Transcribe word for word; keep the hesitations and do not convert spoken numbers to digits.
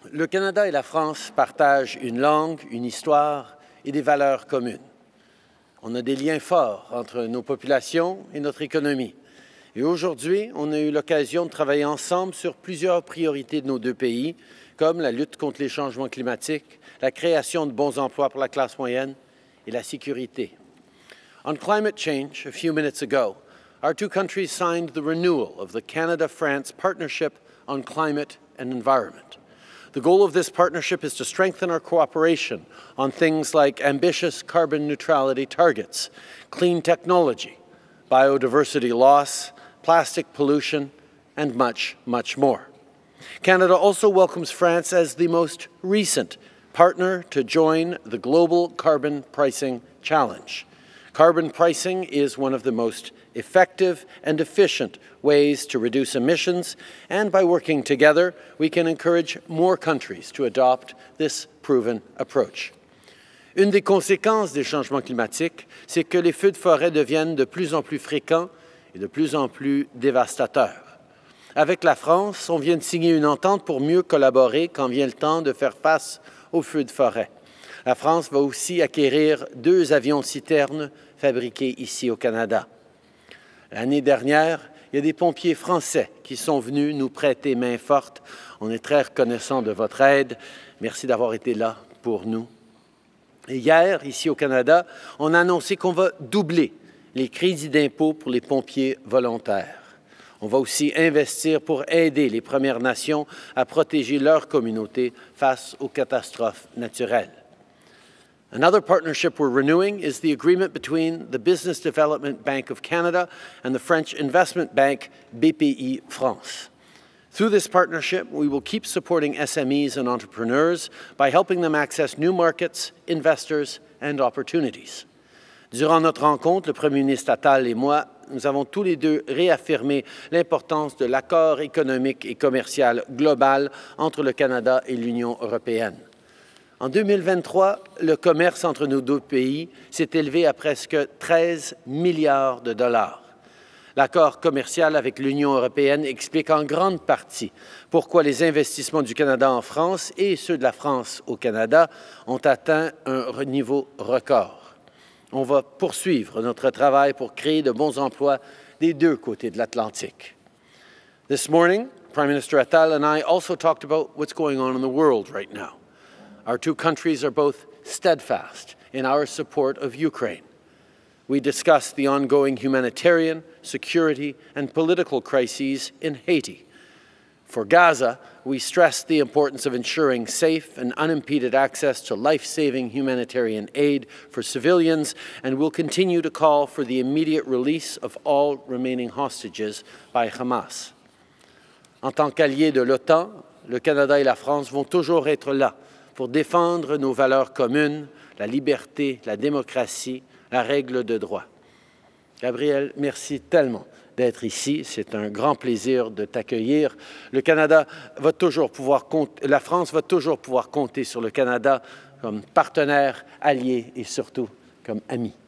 Le Canada et la France partagent une langue, une histoire et des valeurs communes. On a des liens forts entre nos populations et notre économie. Et aujourd'hui, on a eu l'occasion de travailler ensemble sur plusieurs priorités de nos deux pays, comme la lutte contre les changements climatiques, la création de bons emplois pour la classe moyenne et la sécurité. On climate change, a few minutes ago, our two countries signed the renewal of the Canada-France Partnership on Climate and Environment. The goal of this partnership is to strengthen our cooperation on things like ambitious carbon neutrality targets, clean technology, biodiversity loss, plastic pollution, and much, much more. Canada also welcomes France as the most recent partner to join the Global Carbon Pricing Challenge. Carbon pricing is one of the most effective and efficient ways to reduce emissions, and by working together, we can encourage more countries to adopt this proven approach. Une des conséquences des changements climatiques, c'est que les feux de forêt deviennent de plus en plus fréquents et de plus en plus dévastateurs. Avec la France, on vient de signer une entente pour mieux collaborer quand vient le temps de faire face aux feux de forêt. La France va aussi acquérir deux avions-citernes fabriqués ici au Canada. L'année dernière, il y a des pompiers français qui sont venus nous prêter main forte. On est très reconnaissants de votre aide. Merci d'avoir été là pour nous. Et hier, ici au Canada, on a annoncé qu'on va doubler les crédits d'impôt pour les pompiers volontaires. On va aussi investir pour aider les Premières Nations à protéger leur communauté face aux catastrophes naturelles. Another partnership we're renewing is the agreement between the Business Development Bank of Canada and the French investment bank B P I France. Through this partnership, we will keep supporting S M Es and entrepreneurs by helping them access new markets, investors, and opportunities. Durant notre rencontre, le Premier ministre Attal et moi, nous avons tous les deux réaffirmé l'importance de l'accord économique et commercial global entre le Canada et l'Union européenne. En deux mille vingt-trois, le commerce entre nos deux pays s'est élevé à presque treize milliards de dollars. L'accord commercial avec l'Union européenne explique en grande partie pourquoi les investissements du Canada en France et ceux de la France au Canada ont atteint un niveau record. On va poursuivre notre travail pour créer de bons emplois des deux côtés de l'Atlantique. This morning, Prime Minister Attal and I also talked about what's going on in the world right now. Our two countries are both steadfast in our support of Ukraine. We discussed the ongoing humanitarian, security, and political crises in Haiti. For Gaza, we stressed the importance of ensuring safe and unimpeded access to life-saving humanitarian aid for civilians, and will continue to call for the immediate release of all remaining hostages by Hamas. En tant qu'alliés de l'OTAN, le Canada et la France vont toujours être là pour défendre nos valeurs communes, la liberté, la démocratie, la règle de droit. Gabriel, merci tellement d'être ici. C'est un grand plaisir de t'accueillir. Le Canada va toujours pouvoir compter, la France va toujours pouvoir compter sur le Canada comme partenaire, allié et surtout comme ami.